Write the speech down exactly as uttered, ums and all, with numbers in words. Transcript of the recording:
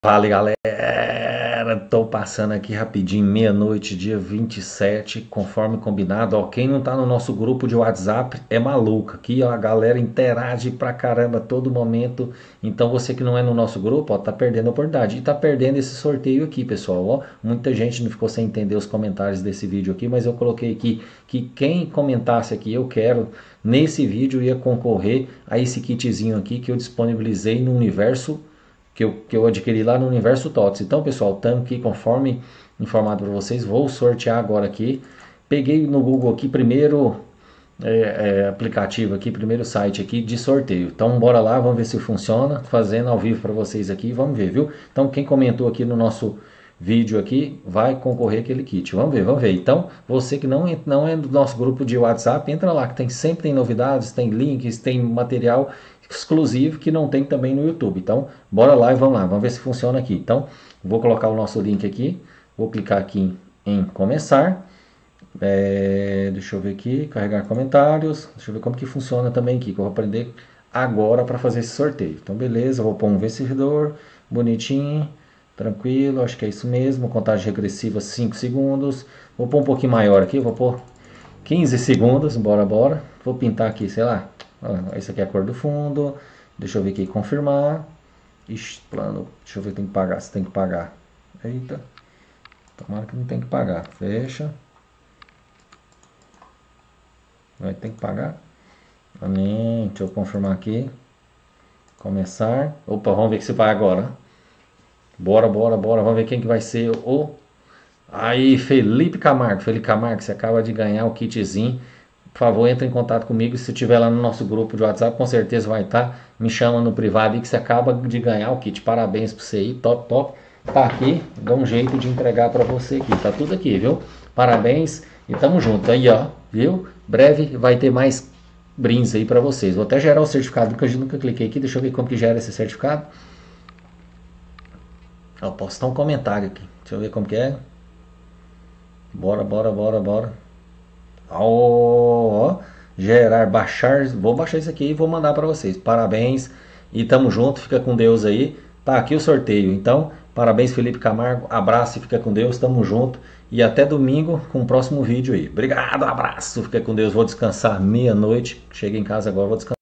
Fala galera, tô passando aqui rapidinho, meia-noite, dia vinte e sete, conforme combinado. Ó, quem não tá no nosso grupo de WhatsApp é maluco. Aqui ó, a galera interage pra caramba a todo momento. Então você que não é no nosso grupo, ó, tá perdendo a oportunidade. E tá perdendo esse sorteio aqui, pessoal. Ó, muita gente não ficou sem entender os comentários desse vídeo aqui, mas eu coloquei aqui que quem comentasse aqui, eu quero, nesse vídeo ia concorrer a esse kitzinho aqui que eu disponibilizei no Universo que eu, que eu adquiri lá no Universo Tots. Então, pessoal, estamos aqui conforme informado para vocês. Vou sortear agora aqui. Peguei no Google aqui primeiro é, é, aplicativo aqui, primeiro site aqui de sorteio. Então, bora lá, vamos ver se funciona. Fazendo ao vivo para vocês aqui, vamos ver, viu? Então, quem comentou aqui no nosso vídeo aqui vai concorrer aquele kit. Vamos ver, vamos ver. Então, você que não, não é do nosso grupo de WhatsApp, entra lá que tem, sempre tem novidades, tem links, tem material exclusivo que não tem também no YouTube. Então, bora lá e vamos lá, vamos ver se funciona aqui. Então, vou colocar o nosso link aqui, vou clicar aqui em, em começar. É, deixa eu ver aqui, carregar comentários. Deixa eu ver como que funciona também aqui, que eu vou aprender agora para fazer esse sorteio. Então, beleza, vou pôr um vencedor, bonitinho, tranquilo, acho que é isso mesmo. Contagem regressiva cinco segundos. Vou pôr um pouquinho maior aqui, vou pôr quinze segundos, bora, bora. Vou pintar aqui, sei lá, esse aqui é a cor do fundo. Deixa eu ver aqui, confirmar. Ixi, plano, deixa eu ver, tem que pagar, se tem que pagar. Eita, tomara que não tem que pagar. Fecha. Vai ter que pagar. Amém. Deixa eu confirmar aqui. Começar. Opa, vamos ver que se vai agora. Bora, bora, bora. Vamos ver quem que vai ser o... Aí, Felipe Camargo. Felipe Camargo, você acaba de ganhar o kitzinho. Por favor, entre em contato comigo. Se estiver lá no nosso grupo de WhatsApp, com certeza vai estar. Me chama no privado aí que você acaba de ganhar o kit. Parabéns pra você aí. Top, top. Tá aqui. Dá um jeito de entregar pra você aqui. Tá tudo aqui, viu? Parabéns. E tamo junto. Aí, ó. Viu? Breve vai ter mais brindes aí pra vocês. Vou até gerar o certificado, porque eu nunca cliquei aqui. Deixa eu ver como que gera esse certificado. Eu posso dar um comentário aqui. Deixa eu ver como que é. Bora, bora, bora, bora. Ó, gerar, baixar, vou baixar isso aqui e vou mandar para vocês. Parabéns e tamo junto, fica com Deus aí. Tá aqui o sorteio, então parabéns Felipe Camargo, abraço e fica com Deus, tamo junto e até domingo com o próximo vídeo aí. Obrigado, abraço, fica com Deus, vou descansar meia-noite, cheguei em casa agora, vou descansar.